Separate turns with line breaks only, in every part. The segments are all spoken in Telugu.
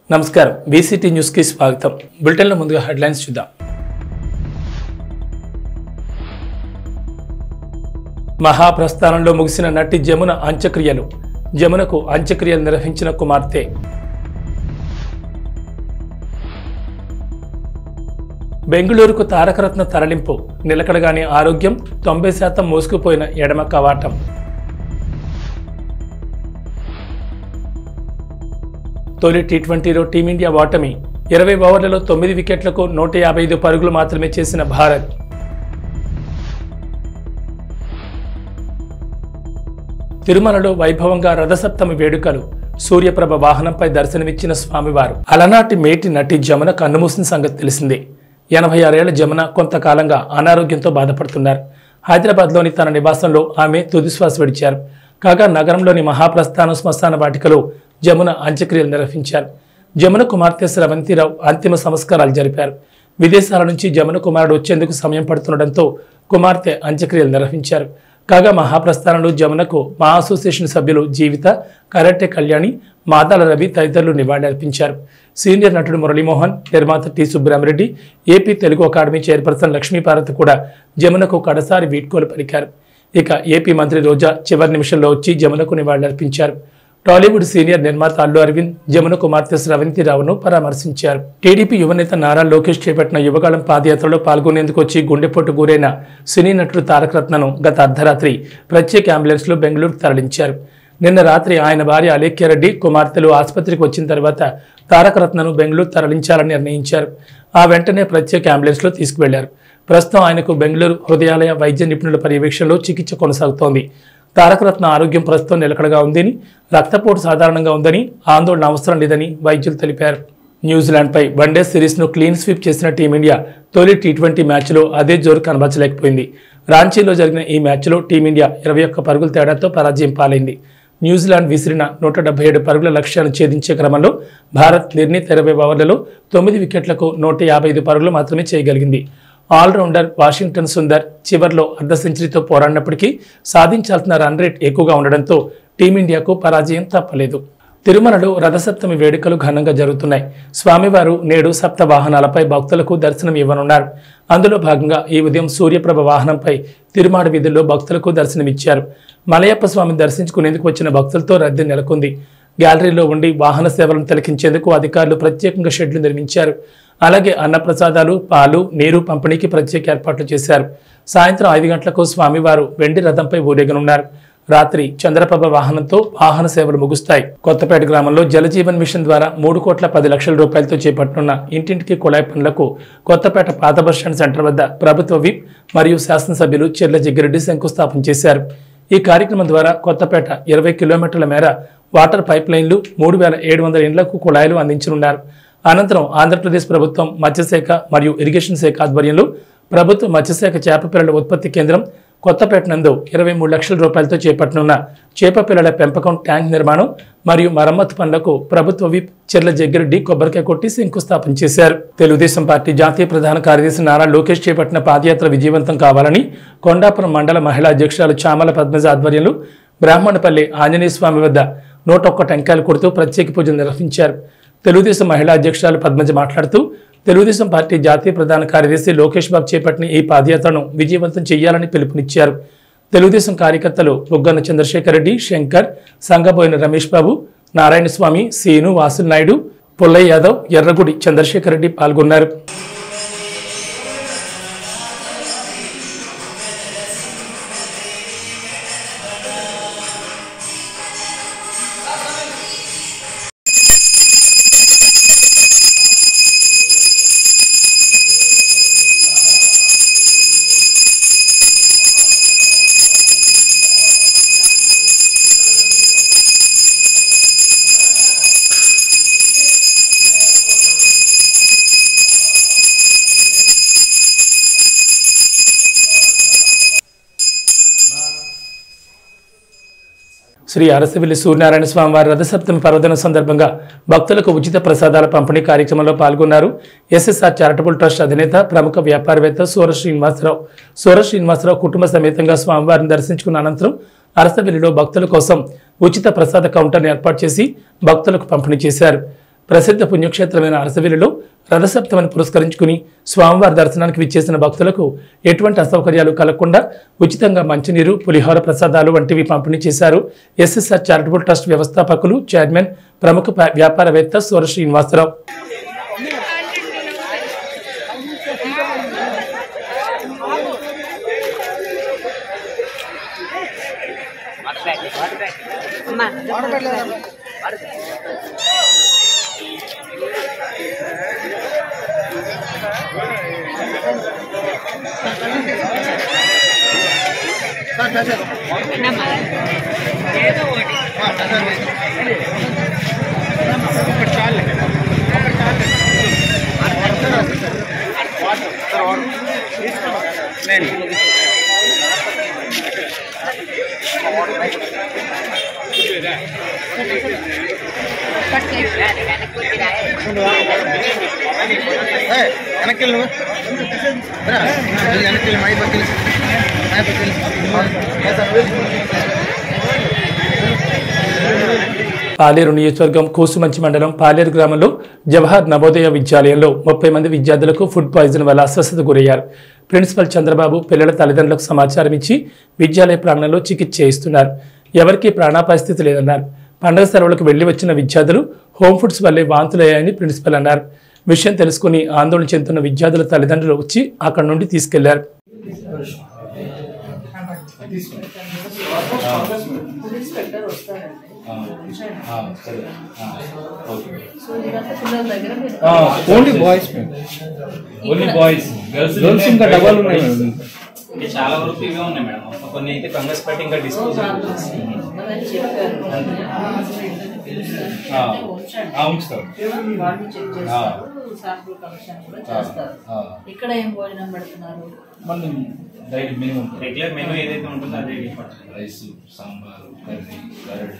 నమస్కారం బీసీటీ న్యూస్ కి స్వాగతం। బులెటిన్ లో ముందుగా హెడ్లైన్స్ చూద్దాం। మహాప్రస్థానంలో ముగిసిన నటి జమున అంత్యక్రియలు। జమునకు అంత్యక్రియలు నిర్వహించిన కుమార్తె। బెంగళూరుకు తారకరత్న తరలింపు, నిలకడగానే ఆరోగ్యం, 90% మోసుకుపోయిన ఎడమ కవాటం। తొలి టీ20లో టీమిండియా ఓటమి, 20 ఓవర్లలో 9 వికెట్లకు 155 పరుగులు మాత్రమే చేసిన భారత్। తిరుమలలో వైభవంగా రథసప్తమి వేడుకలు, సూర్యప్రభ వాహనంపై దర్శనమిచ్చిన స్వామివారు। అలనాటి మేటి నటి జమున కన్నుమూసిన సంగతి తెలిసిందే। 86 ఏళ్ల జమున కొంతకాలంగా అనారోగ్యంతో బాధపడుతున్నారు। హైదరాబాద్లోని తన నివాసంలో ఆమె తుదిశ్వాస విడిచారు। కాగా నగరంలోని మహాప్రస్థానం శ్మశాన వాటికలో జమున అంత్యక్రియలు నిర్వహించారు। జమున కుమార్తె స్రవంతిరావు అంతిమ సంస్కారాలు జరిపారు। విదేశాల నుంచి జమున కుమారుడు వచ్చేందుకు సమయం పడుతుండటంతో కుమార్తె అంత్యక్రియలు నిర్వహించారు। కాగా మహాప్రస్థానంలో జమునకు మా అసోసియేషన్ సభ్యులు జీవిత, కరాటే కళ్యాణి, మాదాల రవి తదితరులు నివాళులర్పించారు। సీనియర్ నటుడు మురళీమోహన్, నిర్మాత T Subbaramireddy, AP Telugu academy chairperson Lakshmiparvathi కూడా జమునకు కడసారి వీడ్కోలు పలికారు। ఇక ఏపీ మంత్రి రోజా చివరి నిమిషంలో వచ్చి జమునకు నివాళులర్పించారు। టాలీవుడ్ సీనియర్ నిర్మాత అల్లు అరవింద్ జమున కుమార్తె స్రవంతిరావును పరామర్శించారు। టీడీపీ యువనేత నారా లోకేష్ చేపట్టిన యువగాళం పాదయాత్రలో పాల్గొనేందుకు వచ్చి గుండెపోటు గురైన సినీ నటుడు తారకరత్నను గత అర్ధరాత్రి ప్రత్యేక అంబులెన్స్లో బెంగళూరు తరలించారు। నిన్న రాత్రి ఆయన భార్య అలేఖ్యారెడ్డి కుమార్తెలు ఆసుపత్రికి వచ్చిన తర్వాత తారకరత్నను బెంగళూరు తరలించాలని నిర్ణయించారు। ఆ వెంటనే ప్రత్యేక అంబులెన్స్లో తీసుకువెళ్లారు। ప్రస్తుతం ఆయనకు బెంగళూరు హృదయాలయ వైద్య నిపుణుల పర్యవేక్షణలో చికిత్స కొనసాగుతోంది। తారకరత్న ఆరోగ్యం ప్రస్తుతం నిలకడగా ఉందని, రక్తపోటు సాధారణంగా ఉందని, ఆందోళన అవసరం లేదని వైద్యులు తెలిపారు। న్యూజిలాండ్పై వన్డే సిరీస్ను క్లీన్ స్వీప్ చేసిన టీమిండియా తొలి టీ20 మ్యాచ్లో అదే జోరు కనబరచలేకపోయింది। రాంచీలో జరిగిన ఈ మ్యాచ్లో టీమిండియా 21 పరుగుల తేడాతో పరాజయం పాలైంది। న్యూజిలాండ్ విసిరిన 177 పరుగుల లక్ష్యాన్ని ఛేదించే క్రమంలో భారత్ నిర్ణీత 20 ఓవర్లలో 9 వికెట్లకు 155 పరుగులు మాత్రమే చేయగలిగింది। ఆల్రౌండర్ వాషింగ్టన్ సుందర్ చివర్లో అర్ధ సెంచరీతో పోరాడినప్పటికీ సాధించాల్సిన రన్ రేట్ ఎక్కువగా ఉండడంతో టీమిండియాకు పరాజయం తప్పలేదు। తిరుమలలో రథసప్తమి వేడుకలు ఘనంగా జరుగుతున్నాయి। స్వామివారు నేడు సప్త వాహనాలపై భక్తులకు దర్శనం ఇవ్వనున్నారు। అందులో భాగంగా ఈ ఉదయం సూర్యప్రభ వాహనంపై తిరుమాడ వీధుల్లో భక్తులకు దర్శనమిచ్చారు। మలయప్ప స్వామిని దర్శించుకునేందుకు వచ్చిన భక్తులతో రద్దీ నెలకొంది। గ్యాలరీలో ఉండి వాహన సేవలను తిలకించేందుకు అధికారులు ప్రత్యేకంగా షెడ్లు నిర్మించారు। అలాగే అన్నప్రసాదాలు, పాలు, నీరు పంపిణీకి ప్రత్యేక ఏర్పాట్లు చేశారు। సాయంత్రం 5 గంటలకు స్వామివారు వెండి రథంపై ఊరేగనున్నారు। రాత్రి చంద్రప్రభ వాహనంతో వాహన సేవలు ముగుస్తాయి। కొత్తపేట గ్రామంలో జలజీవన్ మిషన్ ద్వారా 3,10,00,000 రూపాయలతో చేపట్టనున్న ఇంటింటికి కుళాయి పనులకు కొత్తపేట పాత బస్టాండ్ సెంటర్ వద్ద ప్రభుత్వ విప్ మరియు శాసనసభ్యులు చెర్ల జగ్గిరెడ్డి శంకుస్థాపన చేశారు। ఈ కార్యక్రమం ద్వారా కొత్తపేట 20 కిలోమీటర్ల మేర వాటర్ పైప్ లైన్లు, 3,700 ఇండ్లకు కుళాయిలు అందించనున్నారు। అనంతరం ఆంధ్రప్రదేశ్ ప్రభుత్వం మత్స్యశాఖ మరియు ఇరిగేషన్ శాఖ ఆధ్వర్యంలో ప్రభుత్వ మత్స్యశాఖ చేపపిల్లల ఉత్పత్తి కేంద్రం కొత్తపేట నందు 23 లక్షల రూపాయలతో చేపట్టనున్న చేపపిల్లల పెంపకం ట్యాంక్ నిర్మాణం మరియు మరమ్మతు పనులకు ప్రభుత్వ విప్ చెర్ల జగ్గిరెడ్డి కొబ్బరికాయ కొట్టి శంకుస్థాపన చేశారు। తెలుగుదేశం పార్టీ జాతీయ ప్రధాన కార్యదర్శి నారా లోకేష్ చేపట్టిన పాదయాత్ర విజయవంతం కావాలని కొండాపురం మండల మహిళా అధ్యక్షురాలు చామల పద్మజ ఆధ్వర్యంలో బ్రాహ్మణపల్లి ఆంజనేయ స్వామి వద్ద 101 టెంకాయలు కొడుతూ ప్రత్యేక పూజలు నిర్వహించారు। తెలుగుదేశం మహిళా అధ్యక్షురాలు పద్మజ మాట్లాడుతూ తెలుగుదేశం పార్టీ జాతీయ ప్రధాన కార్యదర్శి లోకేష్ బాబు చేపట్టిన ఈ పాదయాత్రను విజయవంతం చేయాలని పిలుపునిచ్చారు। తెలుగుదేశం కార్యకర్తలు బుగ్గన చంద్రశేఖర్ రెడ్డి, శంకర్, సంగబోయిన రమేష్ బాబు, నారాయణ స్వామి, సీను, వాసుల్ నాయుడు, పుల్లయ్య యాదవ్, ఎర్రగుడి చంద్రశేఖర్ రెడ్డి పాల్గొన్నారు। శ్రీ అరసవిల్లి సూర్యనారాయణ స్వామి వారి రథసప్తమి పర్వదినం సందర్భంగా భక్తులకు ఉచిత ప్రసాదాల పంపిణీ కార్యక్రమంలో పాల్గొన్నారు। ఎస్ఎస్ఆర్ చారిటబుల్ ట్రస్ట్ అధినేత ప్రముఖ వ్యాపారవేత్త సూర శ్రీనివాసరావు కుటుంబ సమేతంగా స్వామివారిని దర్శించుకున్న అనంతరం అరసవిల్లిలో భక్తుల కోసం ఉచిత ప్రసాద కౌంటర్ని ఏర్పాటు చేసి భక్తులకు పంపిణీ చేశారు। ప్రసిద్ధ పుణ్యక్షేత్రమైన అరసవిల్లిలో రథసప్తమిని పురస్కరించుకుని స్వామివారి దర్శనానికి విచ్చేసిన భక్తులకు ఎటువంటి అసౌకర్యాలు కలగకుండా ఉచితంగా మంచినీరు, పులిహోర ప్రసాదాలు వంటివి పంపిణీ చేశారు ఎస్ఎస్ఆర్ చారిటబుల్ ట్రస్ట్ వ్యవస్థాపకులు, చైర్మన్, ప్రముఖ వ్యాపారవేత్త సూర శ్రీనివాసరావు. పాలేరు నియోజకవర్గం కూసుమంచి మండలం పాలేరు గ్రామంలో జవహర్ నవోదయ విద్యాలయంలో 30 మంది విద్యార్థులకు ఫుడ్ పాయిజన్ వల్ల అస్వస్థత గురయ్యారు. ప్రిన్సిపల్ చంద్రబాబు పిల్లల తల్లిదండ్రులకు సమాచారం ఇచ్చి విద్యాలయ ప్రాంగణంలో చికిత్స చేయిస్తున్నారు. ఎవరికీ ప్రాణాపాయ స్థితి లేదన్నారు. పండుగ సెలవులకు వెళ్లి వచ్చిన విద్యార్థులు హోమ్ ఫుడ్స్ వల్లే వాంతులయ్యాయని ప్రిన్సిపల్ అన్నారు. విషయం తెలుసుకుని ఆందోళన చెందుతున్న విద్యార్థుల తల్లిదండ్రులు వచ్చి అక్కడి నుండి తీసుకెళ్లారు.
చాలా వరకు ఇవే ఉన్నాయి మేడం. కొన్ని అయితే ఫంగస్ పట్టి ఇంకా డిస్పోజ్
ఇక్కడ ఏం భోజనం పెడుతున్నారు?
రెగ్యులర్ మెనూ ఏదైతే ఉంటుందో అదే
రైస్, సాంబార్, కర్రీ, గరడ్.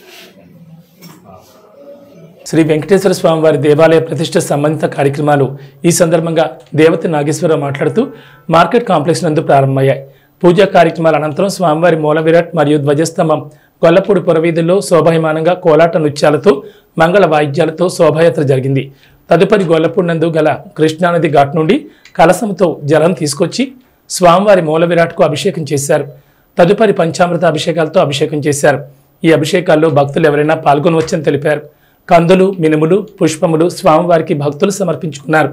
శ్రీ వెంకటేశ్వర స్వామి వారి దేవాలయ ప్రతిష్ట సంబంధిత కార్యక్రమాలు ఈ సందర్భంగా దేవతి నాగేశ్వరరావు మాట్లాడుతూ మార్కెట్ కాంప్లెక్స్ నందు ప్రారంభమయ్యాయి. పూజా కార్యక్రమాల అనంతరం స్వామివారి మూల విరాట్ మరియు ధ్వజస్తంభం గొల్లపూడి పురవీధుల్లో శోభాయమానంగా కోలాట నృత్యాలతో, మంగళ వాయిద్యాలతో శోభాయాత్ర జరిగింది. తదుపరి గొల్లపూడి నందు గల కృష్ణానది ఘాట్ నుండి కలశంతో జలం తీసుకొచ్చి స్వామివారి మూల విరాట్కు అభిషేకం చేశారు. తదుపరి పంచామృత అభిషేకాలతో అభిషేకం చేశారు. ఈ అభిషేకాల్లో భక్తులు ఎవరైనా పాల్గొనవచ్చని తెలిపారు. కందులు, మినుములు, పుష్పములు స్వామివారికి భక్తులు సమర్పించుకున్నారు.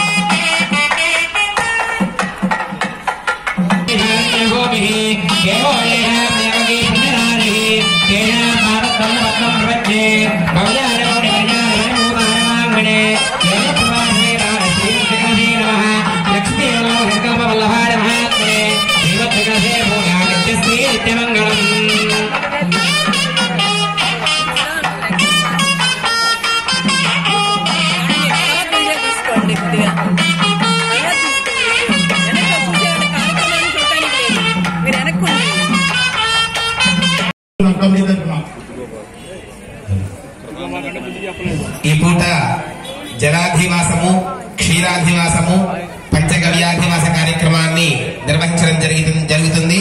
ఈ పూట జలాధివాసము, క్షీరాధివాసము, పంచగవ్యాధివాస కార్యక్రమాన్ని నిర్వహించడం జరుగుతుంది.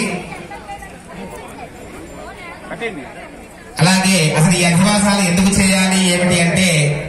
అలాగే అసలు ఈ అధివాసాలు ఎందుకు చేయాలి ఏమిటి అంటే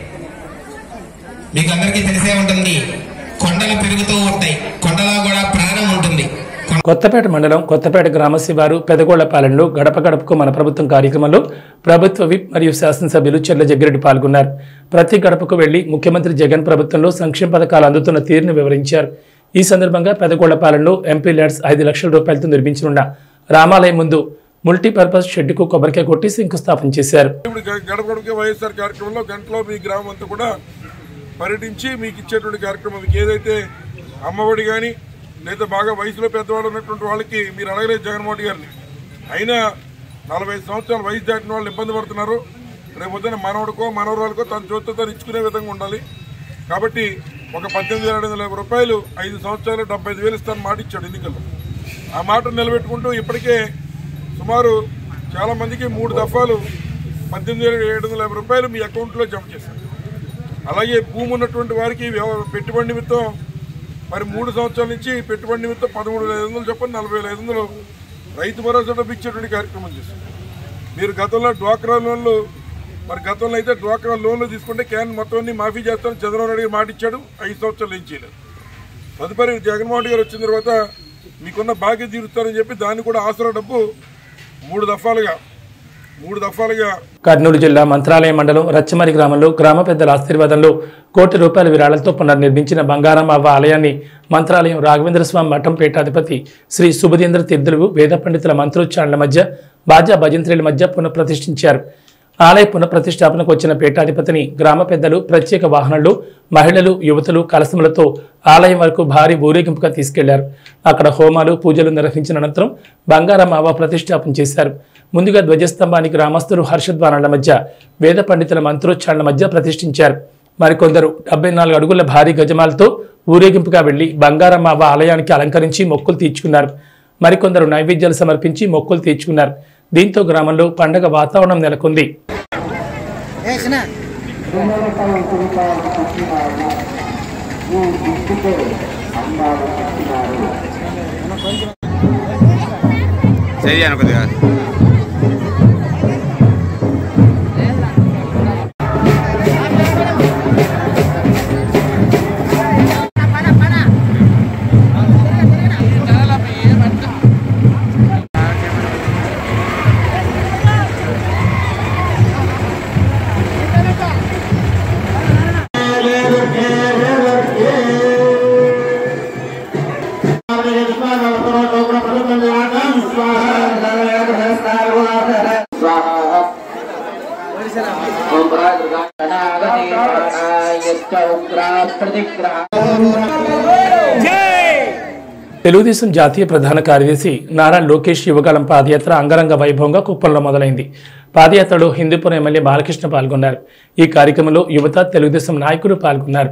మీకు అందరికీ తెలిసే ఉంటుంది. కొండలు పెరుగుతూ ఉంటాయి, కొండలో కూడా ప్రాణం ఉంటుంది.
కొత్తపేట మండలం కొత్తపేట గ్రామ శివారు పెదగోళ్లపాలెంలో గడప గడపకు మన ప్రభుత్వం కార్యక్రమంలో ప్రభుత్వ విప్ మరియు శాసనసభ్యులు చెర్ల జగ్గిరెడ్డి పాల్గొన్నారు. ప్రతి గడపకు వెళ్లి ముఖ్యమంత్రి జగన్ ప్రభుత్వంలో సంక్షేమ పథకాలు అందుతున్న తీరును వివరించారు. ఈ సందర్భంగా పెదగోళ్లపాలెంలో ఎంపీ ల్యాడ్స్ 5 లక్షల రూపాయలతో నిర్మించనున్న రామాలయం ముందు మల్టీపర్పస్ షెడ్డుకు కొబ్బరికాయ కొట్టి శంకుస్థాపన చేశారు.
గడపగడపకే వైఎస్ఆర్ కార్యక్రమంలో గంటలో మీ గ్రామం అంతా కూడా పర్యటించి మీకు ఇచ్చేటువంటి కార్యక్రమం, మీకు ఏదైతే అమ్మఒడి కానీ లేదా బాగా వయసులో పెద్దవాడు ఉన్నటువంటి వాళ్ళకి మీరు అడగలేదు జగన్మోహన్ గారిని. అయినా 45 సంవత్సరాల వయసు దాటిన వాళ్ళు ఇబ్బంది పడుతున్నారు. రేపు పొద్దున మనవడికో మనవరాలకో తన చేతితో ఇచ్చుకునే విధంగా ఉండాలి. కాబట్టి ఒక 18,700 రూపాయలు 5 సంవత్సరాలు 75,000 ఇస్తాను మాట ఇచ్చాడు ఎన్నికల్లో. ఆ మాట నిలబెట్టుకుంటూ ఇప్పటికే సుమారు చాలా మందికి 3 దఫాలు 18,750 రూపాయలు మీ అకౌంట్లో జమ చేశారు. అలాగే భూమి ఉన్నటువంటి వారికి పెట్టుబడి నిమిత్తం మరి 3 సంవత్సరాల నుంచి పెట్టుబడి నిమిత్తం 13,500 చొప్పున 40,500 రైతు భరోసా డబ్బు ఇచ్చేటువంటి కార్యక్రమం చేశారు. మీరు గతంలో డ్వాక్రా లోన్లు మరి గతంలో అయితే డ్వాక్రా లోన్లు తీసుకుంటే క్యాన్ మొత్తం అన్ని మాఫీ చేస్తాను చంద్రబాబు నాయుడు గారు మాట ఇచ్చాడు. 5 సంవత్సరాలు ఏం చేయలేదు. తదుపరి జగన్మోహన్ రెడ్డి గారు వచ్చిన తర్వాత మీకున్న బాకీ తీరుస్తారని చెప్పి దాన్ని కూడా ఆసరా డబ్బు మూడు దఫాలుగా
కర్నూలు జిల్లా మంత్రాలయం మండలం రచ్చమరి గ్రామంలో గ్రామ పెద్దల ఆశీర్వాదంలో ₹1 కోటి విరాళాలతో పునర్నిర్మించిన బంగారం అవ్వ ఆలయాన్ని మంత్రాలయం రాఘవేంద్ర స్వామి మఠం పీఠాధిపతి శ్రీ సుబుధేంద్ర తీర్థులు వేద పండితుల మంత్రోచ్చారణల మధ్య బాజా భజంత్రీల మధ్య పునఃప్రతిష్ఠించారు. ఆలయ పునఃప్రతిష్టాపనకు వచ్చిన పీఠాధిపతిని గ్రామ పెద్దలు ప్రత్యేక వాహనాల్లో మహిళలు యువతులు కలశములతో ఆలయం వరకు భారీ ఊరేగింపుగా తీసుకెళ్లారు. అక్కడ హోమాలు పూజలు నిర్వహించిన అనంతరం బంగారం అవ్వ ప్రతిష్టాపన చేశారు. ముందుగా ధ్వజస్తంభానికి గ్రామస్తులు హర్షధ్వానాల మధ్య వేద పండితుల మంత్రోచ్చారణల మధ్య ప్రతిష్ఠించారు. మరికొందరు 74 అడుగుల భారీ గజమాలతో ఊరేగింపుగా వెళ్లి బంగారం అవ్వ ఆలయానికి అలంకరించి మొక్కులు తీర్చుకున్నారు. మరికొందరు నైవేద్యాలు సమర్పించి మొక్కులు తీర్చుకున్నారు. దీంతో గ్రామంలో పండగ వాతావరణం నెలకొంది. తెలుగుదేశం జాతీయ ప్రధాన కార్యదర్శి నారా లోకేష్ యువగళం పాదయాత్ర అంగరంగ వైభవంగా కుప్పంలో మొదలైంది. పాదయాత్రలో హిందూపురం ఎమ్మెల్యే బాలకృష్ణ పాల్గొన్నారు. ఈ కార్యక్రమంలో యువత తెలుగుదేశం నాయకులు పాల్గొన్నారు.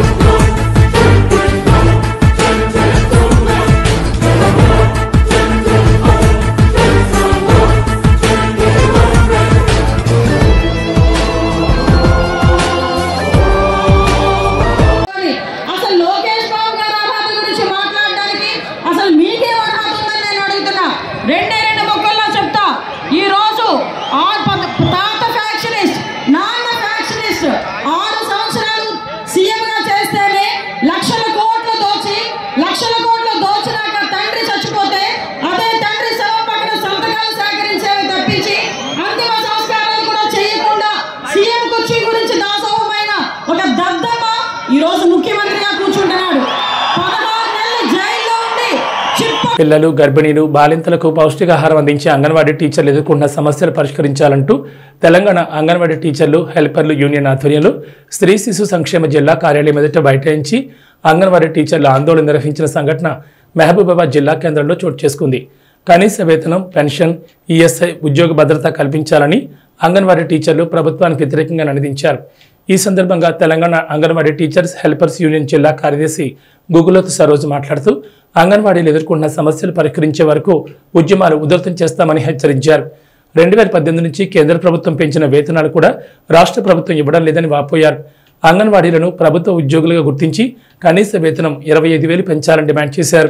పిల్లలు గర్భిణీలు బాలింతలకు పౌష్టికాహారం అందించే అంగన్వాడీ టీచర్లు ఎదుర్కొంటున్న సమస్యలు పరిష్కరించాలంటూ తెలంగాణ అంగన్వాడీ టీచర్లు హెల్పర్లు యూనియన్ ఆధ్వర్యంలో స్త్రీ శిశు సంక్షేమ జిల్లా కార్యాలయం ఎదుట బైఠాయించి అంగన్వాడీ టీచర్ల ఆందోళన నిర్వహించిన సంఘటన మహబూబాబాద్ జిల్లా కేంద్రంలో చోటు చేసుకుంది. కనీస వేతనం, పెన్షన్, ఈఎస్ఐ, ఉద్యోగ భద్రత కల్పించాలని అంగన్వాడీ టీచర్లు ప్రభుత్వానికి వ్యతిరేకంగా నినదించారు. ఈ సందర్భంగా Telangana Anganwadi teachers helpers union జిల్లా కార్యదర్శి గుగులోతు సరోజు మాట్లాడుతూ అంగన్వాడీలు ఎదుర్కొంటున్న సమస్యలు పరిష్కరించే వరకు ఉద్యమాలు ఉధృతం చేస్తామని హెచ్చరించారు. 2018 నుంచి కేంద్ర ప్రభుత్వం పెంచిన వేతనాలు కూడా రాష్ట్ర ప్రభుత్వం ఇవ్వడం లేదని వాపోయారు. అంగన్వాడీలను ప్రభుత్వ ఉద్యోగులుగా గుర్తించి కనీస వేతనం 25,000 పెంచాలని డిమాండ్ చేశారు.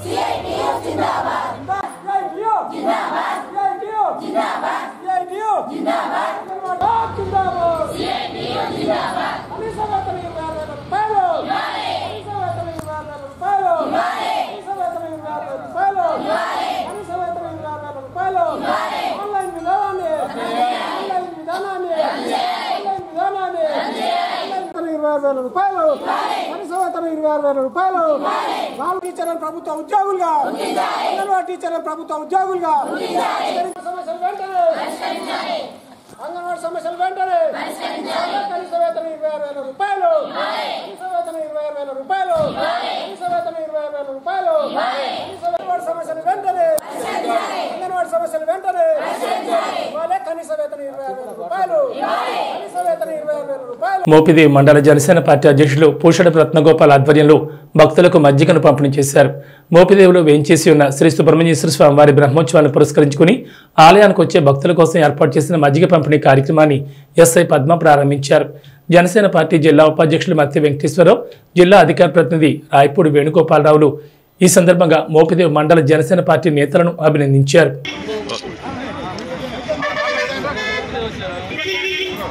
టీచర్ ప్రభుత్వ ఉద్యోగులుగా అంగన్వాడీ టీచర్ ప్రభుత్వ ఉద్యోగులుగా సమస్యలు వెంటనే అంగన్వాడీ సమస్యలు వెంటనే కనీస వేతనం 26,000 రూపాయలు కనీస వేతనం 26,000 రూపాయలు కనీస వేతనం 26,000 రూపాయలు అంగన్వాడీ సమస్యలు వెంటనే అంగన్వాడీ సమస్యలు వెంటనే వాళ్ళే కనీస వేతనం 26,000 రూపాయలు కనీస వేతనం 26,000 రూపాయలు.
మోపిదేవి మండల జనసేన పార్టీ అధ్యక్షులు పూషడపు రత్నగోపాల్ ఆధ్వర్యంలో భక్తులకు మజ్జిగను పంపిణీ చేశారు. మోపిదేవిలో వేంచేసి ఉన్న శ్రీ సుబ్రహ్మణ్యేశ్వర స్వామి వారి బ్రహ్మోత్సవాలను పురస్కరించుకుని ఆలయానికి వచ్చే భక్తుల కోసం ఏర్పాటు చేసిన మజ్జిగ పంపిణీ కార్యక్రమాన్ని ఎస్ఐ పద్మ ప్రారంభించారు. జనసేన పార్టీ జిల్లా ఉపాధ్యక్షులు మత్తి వెంకటేశ్వరరావు, జిల్లా అధికార ప్రతినిధి రాయపూడి వేణుగోపాలరావులు ఈ సందర్భంగా మోపిదేవి మండల జనసేన పార్టీ నేతలను అభినందించారు.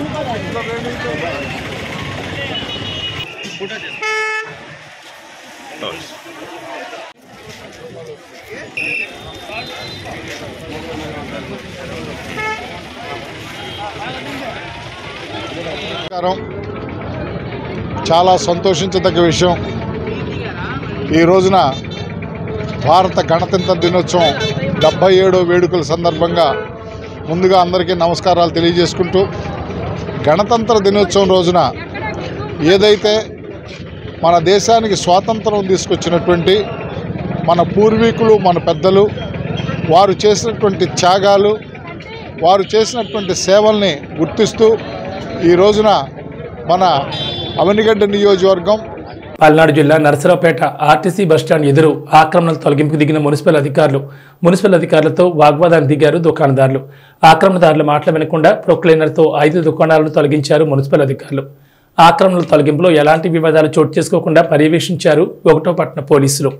చాలా సంతోషించదగ్గ విషయం. ఈ రోజున భారత గణతంత్ర దినోత్సవం 77వ వేడుకల సందర్భంగా ముందుగా అందరికీ నమస్కారాలు తెలియజేసుకుంటూ, గణతంత్ర దినోత్సవం రోజున ఏదైతే మన దేశానికి స్వాతంత్రం తీసుకొచ్చినటువంటి మన పూర్వీకులు, మన పెద్దలు, వారు చేసినటువంటి త్యాగాలు, వారు చేసినటువంటి సేవల్ని గుర్తిస్తూ ఈ రోజున మన అవనిగడ్డ నియోజకవర్గం
పల్నాడు జిల్లా నరసరావుపేట ఆర్టీసీ బస్టాండ్ ఎదురు ఆక్రమణల తొలగింపుకు దిగిన మున్సిపల్ అధికారులతో వాగ్వాదానికి దిగారు దుకాణదారులు. ఆక్రమణదారుల మాటలు వినకుండా ప్రొక్లైనర్తో 5 దుకాణాలను తొలగించారు మున్సిపల్ అధికారులు. ఆక్రమణల తొలగింపులో ఎలాంటి వివాదాలు చోటు చేసుకోకుండా పర్యవేక్షించారు 1వ పట్టణ పోలీసులు.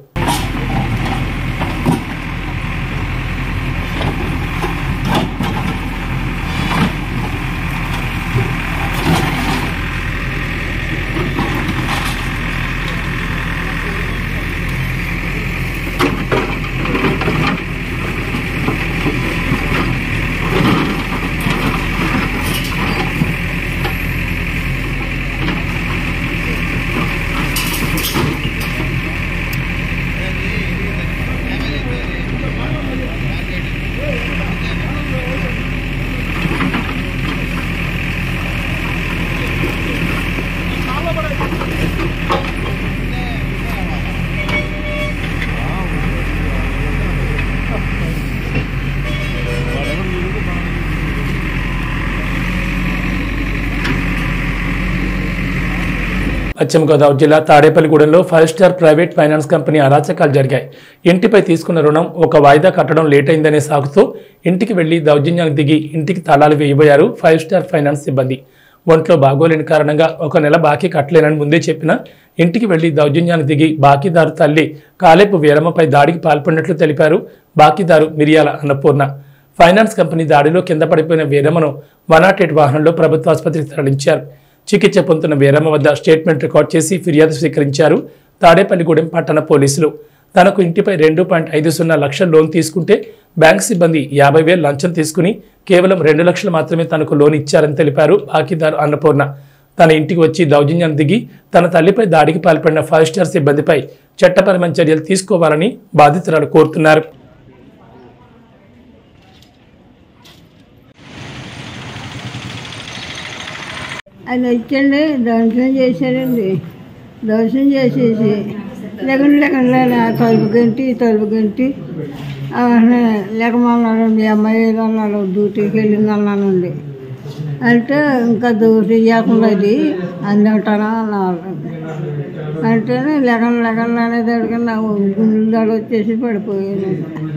పశ్చిమ గోదావరి జిల్లా తాడేపల్లిగూడెంలో 5 స్టార్ ప్రైవేట్ ఫైనాన్స్ కంపెనీ అరాచకాలు జరిగాయి. ఇంటిపై తీసుకున్న రుణం ఒక వాయిదా కట్టడం లేట్ అయిందనే సాకుతో ఇంటికి వెళ్లి దౌర్జన్యానికి దిగి ఇంటికి తాళాలు వేయబోయారు 5 స్టార్ ఫైనాన్స్ సిబ్బంది. ఒంట్లో బాగోలేని కారణంగా ఒక నెల బాకీ కట్టలేనని ముందే చెప్పినా ఇంటికి వెళ్లి దౌర్జన్యానికి దిగి బాకీదారు తల్లి కాలేపు వీరమ్మపై దాడికి పాల్పడినట్లు తెలిపారు బాకీదారు మిరియాల అన్నపూర్ణ. ఫైనాన్స్ కంపెనీ దాడిలో కింద పడిపోయిన వీరమ్మను 108 వాహనంలో ప్రభుత్వ ఆసుపత్రికి తరలించారు. చికిత్స పొందుతున్న వీరమ్మ వద్ద స్టేట్మెంట్ రికార్డ్ చేసి ఫిర్యాదు స్వీకరించారు తాడేపల్లిగూడెం పట్టణ పోలీసులు. తనకు ఇంటిపై 2.50 లక్షల లోన్ తీసుకుంటే బ్యాంక్ సిబ్బంది 50,000 లంచం తీసుకుని కేవలం 2 లక్షలు మాత్రమే తనకు లోన్ ఇచ్చారని తెలిపారు బాకీదారు అన్నపూర్ణ. తన ఇంటికి వచ్చి దౌర్జన్యం దిగి తన తల్లిపై దాడికి పాల్పడిన 5 స్టార్ సిబ్బందిపై చట్టపరమైన చర్యలు తీసుకోవాలని బాధితురాలు కోరుతున్నారు.
అది వచ్చండి దర్శనం చేశారండి. దర్శనం చేసేసి లేకుండా తలుపు గంటి లేకమన్నాడండి. అమ్మాయి అన్నాడు డ్యూటీకి వెళ్ళింది అన్నానండి. అంటే ఇంకా డ్యూటీ చేయకుండా అది అందంటానా అన్నారు. అంటేనే లేకుండా అనేది అడిగిన గుండెలు దాడి వచ్చేసి పడిపోయాను.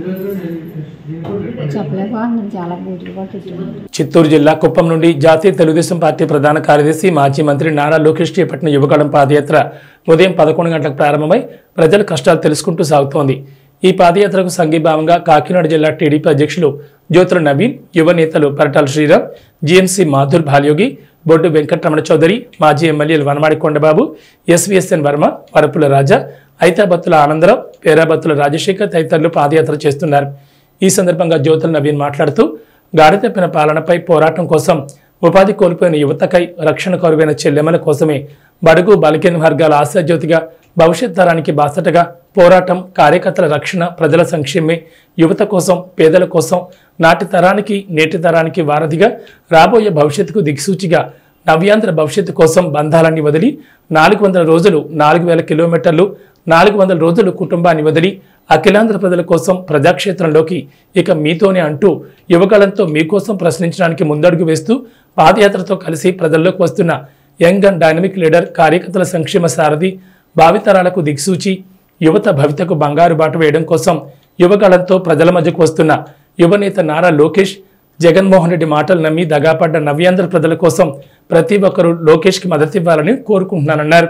చిత్తూరు జిల్లా కుప్పం నుండి జాతీయ తెలుగుదేశం పార్టీ ప్రధాన కార్యదర్శి మాజీ మంత్రి నారా లోకేష్ చేపట్టిన యువగళం పాదయాత్ర ఉదయం 11 గంటలకు ప్రారంభమై ప్రజల కష్టాలు తెలుసుకుంటూ సాగుతోంది. ఈ పాదయాత్రకు సంఘీభావంగా కాకినాడ జిల్లా టీడీపీ అధ్యక్షులు జ్యోతుల నవీన్, యువ నేతలు పరిటాల శ్రీరామ్, జీఎంసీ మాధుర్ భాల్యోగి, బొడ్డు వెంకటరమణ చౌదరి, మాజీ ఎమ్మెల్యేలు వనమాడి కొండబాబు, ఎస్వీఎస్ఎన్ వర్మ, వరపుల రాజా, ఐతాబత్తుల ఆనందరావు, పేరాబత్తుల రాజశేఖర్ తదితరులు పాదయాత్ర చేస్తున్నారు. ఈ సందర్భంగా జ్యోతుల నవీన్ మాట్లాడుతూ గాడి తప్పిన పాలనపై పోరాటం కోసం, ఉపాధి కోల్పోయిన యువతకై, రక్షణ కరువైన చెల్లెమ్మల కోసమే బడుగు బలహీన వర్గాల ఆశాజ్యోతిగా, భవిష్యత్ తరానికి బాసటగా పోరాటం, కార్యకర్తల రక్షణ, ప్రజల సంక్షేమే, యువత కోసం, పేదల కోసం, నాటి తరానికి నేటి తరానికి వారధిగా, రాబోయే భవిష్యత్తుకు దిక్సూచిగా, నవ్యాంధ్ర భవిష్యత్తు కోసం బంధాలన్నీ వదిలి 400 రోజులు 4,000 కిలోమీటర్లు 400 రోజులు కుటుంబాన్ని వదిలి అఖిలాంధ్ర ప్రజల కోసం ప్రజాక్షేత్రంలోకి ఇక మీతోనే అంటూ యువగళంతో మీకోసం ప్రశ్నించడానికి ముందడుగు వేస్తూ పాదయాత్రతో కలిసి ప్రజల్లోకి వస్తున్న యంగ్ అండ్ డైనమిక్ లీడర్, కార్యకర్తల సంక్షేమ సారథి, భావితరాలకు దిక్సూచి, యువత భవితకు బంగారు బాట వేయడం కోసం యువగళంతో ప్రజల మధ్యకు వస్తున్న యువనేత నారా లోకేష్, జగన్మోహన్ రెడ్డి మాటలు నమ్మి దగాపడ్డ నవ్యాంధ్ర ప్రజల కోసం ప్రతి ఒక్కరూ లోకేష్కి మద్దతు ఇవ్వాలని కోరుకుంటున్నానన్నారు.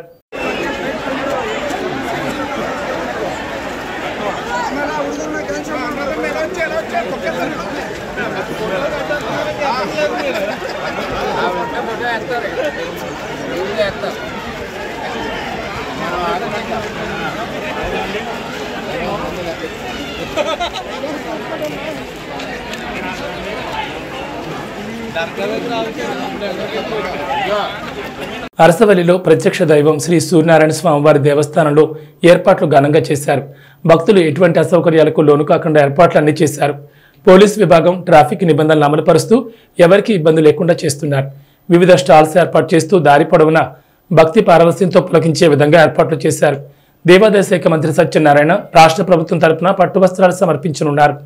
అరసవల్లిలో ప్రత్యక్ష దైవం శ్రీ సూర్యనారాయణ స్వామివారి దేవస్థానంలో ఏర్పాట్లు ఘనంగా చేశారు. భక్తులు ఎటువంటి అసౌకర్యాలకు లోను కాకుండా ఏర్పాట్లన్నీ చేశారు. పోలీస్ విభాగం ట్రాఫిక్ నిబంధనలు అమలుపరుస్తూ ఎవరికీ ఇబ్బంది లేకుండా చేస్తున్నారు. వివిధ స్టాల్స్ ఏర్పాటు చేస్తూ దారి పొడవునా భక్తి పారవస్యంతో పులకించే విధంగా ఏర్పాట్లు చేశారు. దేవాదాయ శాఖ మంత్రి సత్యనారాయణ రాష్ట్ర ప్రభుత్వం తరపున పట్టు వస్త్రాలు సమర్పించనున్నారు.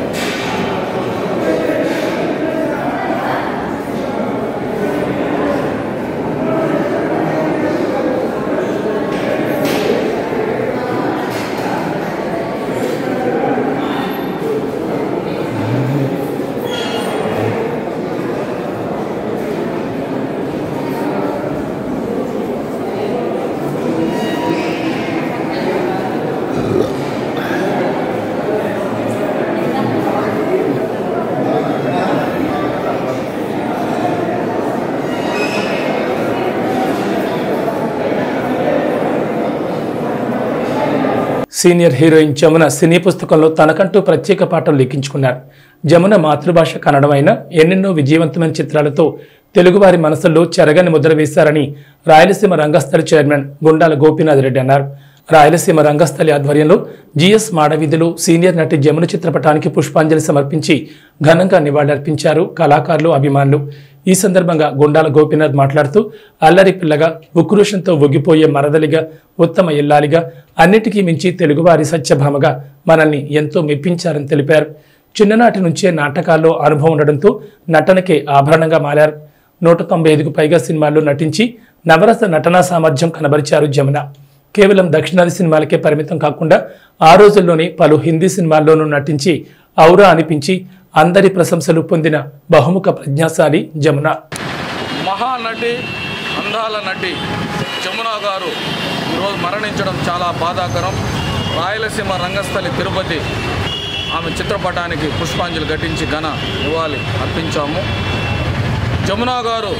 సీనియర్ హీరోయిన్ జమున సినీ పుస్తకంలో తనకంటూ ప్రత్యేక పాఠం లిఖించుకున్నారు. జమున మాతృభాష కన్నడం అయిన ఎన్నెన్నో విజయవంతమైన చిత్రాలతో తెలుగువారి మనసుల్లో చెరగని ముద్ర వేశారని రాయలసీమ రంగస్థలి చైర్మన్ గుండాల గోపీనాథ్ రెడ్డి అన్నారు. రాయలసీమ రంగస్థలి ఆధ్వర్యంలో జిఎస్ మాడవీధిలో సీనియర్ నటి జమున చిత్రపటానికి పుష్పాంజలి సమర్పించి ఘనంగా నివాళులర్పించారు కళాకారులు, అభిమానులు. ఈ సందర్భంగా గుండాల గోపీనాథ్ మాట్లాడుతూ అల్లరి పిల్లగా, ఉక్రోషంతో ఒగ్గిపోయే మరదలిగా, ఉత్తమ ఇల్లాలిగా, అన్నిటికీ మించి తెలుగువారి సత్యభామగా మనల్ని ఎంతో మెప్పించారని తెలిపారు. చిన్ననాటి నుంచే నాటకాల్లో అనుభవం ఉండడంతో నటనకే ఆభరణంగా మారారు. 195కు పైగా సినిమాల్లో నటించి నవరస నటనా సామర్థ్యం కనబరిచారు జమున. కేవలం దక్షిణాది సినిమాలకే పరిమితం కాకుండా ఆ రోజుల్లోనే పలు హిందీ సినిమాల్లోనూ నటించి ఔరా అనిపించి అందరి ప్రశంసలు పొందిన బహుముఖ ప్రజ్ఞాశాలి జమున.
మహానటి, అందాల నటి జమున గారు ఈరోజు మరణించడం చాలా బాధాకరం. రాయలసీమ రంగస్థలి తిరుపతి ఆమె చిత్రపటానికి పుష్పాంజలి ఘటించి ఘన నివాళి అర్పించాము. జమున గారు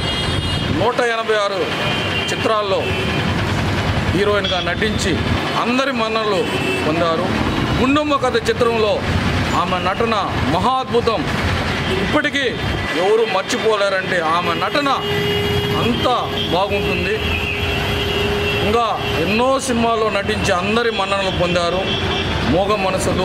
186 చిత్రాల్లో హీరోయిన్గా నటించి అందరి మన్ననలు పొందారు. గుండమ్మ కథ చిత్రంలో ఆమె నటన మహా అద్భుతం. ఇప్పటికీ ఎవరు మర్చిపోలేరంటే ఆమె నటన అంత బాగుంటుంది. ఇంకా ఎన్నో సినిమాల్లో నటించి అందరి మన్ననలు పొందారు. మోగ మనసులు,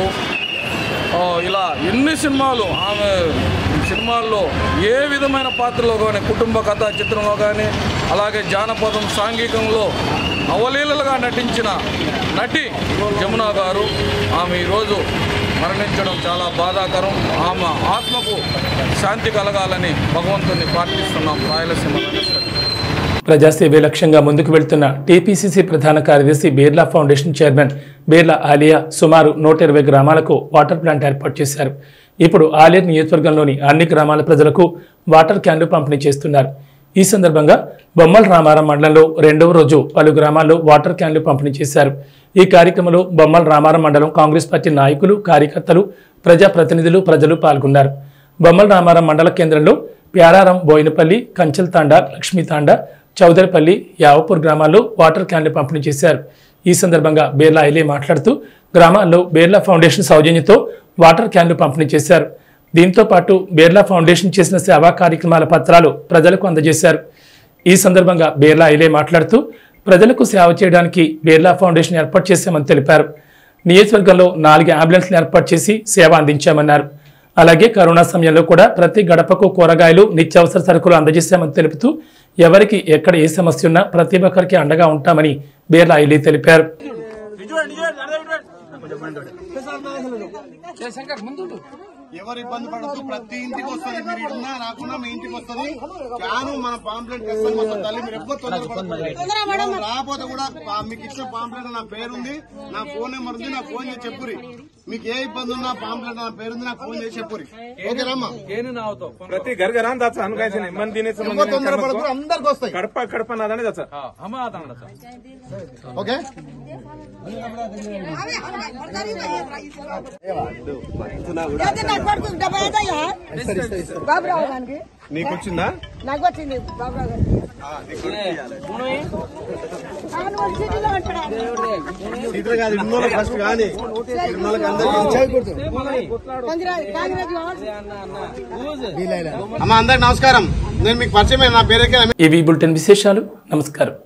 ఇలా ఎన్ని సినిమాలు ఆమె సినిమాల్లో ఏ విధమైన పాత్రలో కానీ, కుటుంబ కథ చిత్రంలో కానీ, అలాగే జానపదం, సాంఘికంలో అవలీలలుగా నటించిన నటి జమున గారు. ఆమె ఈరోజు మరణించడం చాలా బాధాకరం. ఆమె ఆత్మకు శాంతి కలగాలని భగవంతుని ప్రార్థిస్తున్నాం. రాయలసీమ
ప్రజాసేవే లక్ష్యంగా ముందుకు వెళ్తున్న టీపీసీసీ ప్రధాన కార్యదర్శి బిర్లా ఫౌండేషన్ చైర్మన్ బిర్లా ఆలియా సుమారు 120 గ్రామాలకు వాటర్ ప్లాంట్ ఏర్పాటు చేశారు. ఇప్పుడు ఆలేరు నియోజకవర్గంలోని అన్ని గ్రామాల ప్రజలకు వాటర్ క్యాన్లు పంపిణీ చేస్తున్నారు. ఈ సందర్భంగా బొమ్మల రామారం మండలంలో 2వ రోజు పలు గ్రామాల్లో వాటర్ క్యాన్లు పంపిణీ చేశారు. ఈ కార్యక్రమంలో బొమ్మల రామారం మండలం కాంగ్రెస్ పార్టీ నాయకులు, కార్యకర్తలు, ప్రజాప్రతినిధులు, ప్రజలు పాల్గొన్నారు. బొమ్మల రామారం మండల కేంద్రంలో ప్యారారం, బోయినపల్లి, కంచెల్తాండా, లక్ష్మీతాండా, చౌదరిపల్లి, యావపూర్ గ్రామాల్లో వాటర్ క్యాన్లు పంపిణీ చేశారు. ఈ సందర్భంగా బిర్లా ఐలే మాట్లాడుతూ గ్రామాల్లో బిర్లా ఫౌండేషన్ సౌజన్యంతో వాటర్ క్యాన్లు పంపిణీ చేశారు. దీంతో పాటు బిర్లా ఫౌండేషన్ చేసిన సేవా కార్యక్రమాల పత్రాలు ప్రజలకు అందజేశారు. ఈ సందర్భంగా బిర్లా ఐలే మాట్లాడుతూ ప్రజలకు సేవ చేయడానికి బిర్లా ఫౌండేషన్ ఏర్పాటు చేశామని తెలిపారు. నియోజకవర్గంలో 4 అంబులెన్స్లు ఏర్పాటు చేసి సేవ అందించామన్నారు. అలాగే కరోనా సమయంలో కూడా ప్రతి గడపకు కూరగాయలు, నిత్యావసర సరుకులు అందజేశామని తెలుపుతూ ఎవరికి ఎక్కడ ఏ సమస్య ఉన్నా ప్రతి ఒక్కరికి అండగా ఉంటామని బిర్లా ఐలే తెలిపారు.
ఎవరు ఇబ్బంది పడద్దు, ప్రతి ఇంటికి వస్తుంది. మీరు ఇటున్నా రాకున్నా మీ ఇంటికి వస్తుంది. క్యాను మన పాంప్లెట్ తెస్తాం మొత్తం తల్లి. మీరు ఎప్పుడు తొందరపడదు. రాకపోతే కూడా మీకు ఇచ్చిన పాంప్లెట్ నా పేరుంది, నా ఫోన్ నెంబర్ ఉంది, నా ఫోన్ చేసి చెప్పురి. మీకు ఏ ఇబ్బంది ఉన్నా పాంప్లెట్ నా పేరుంది, నాకు ఫోన్ చేసి చెప్పురి. ఓకేనమ్మా?
ప్రతి घर घरान जायचं अनुकायचं मन दिनेचं
తొందరపడదు, అందరికి వస్తాయి.
कडपा कडपा नादाने जायचं.
ఓకే
बाबराव
నీకు వచ్చిందా?
నాకు వచ్చింది బాబా
సీట్లు కాదు ఇన్నోళ్ళ ఫస్ట్ కానీ అమ్మ అందరికి నమస్కారం. నేను మీకు పరిచయం నా పేరు
ఇవి బులెటిన్ విశేషాలు. నమస్కారం.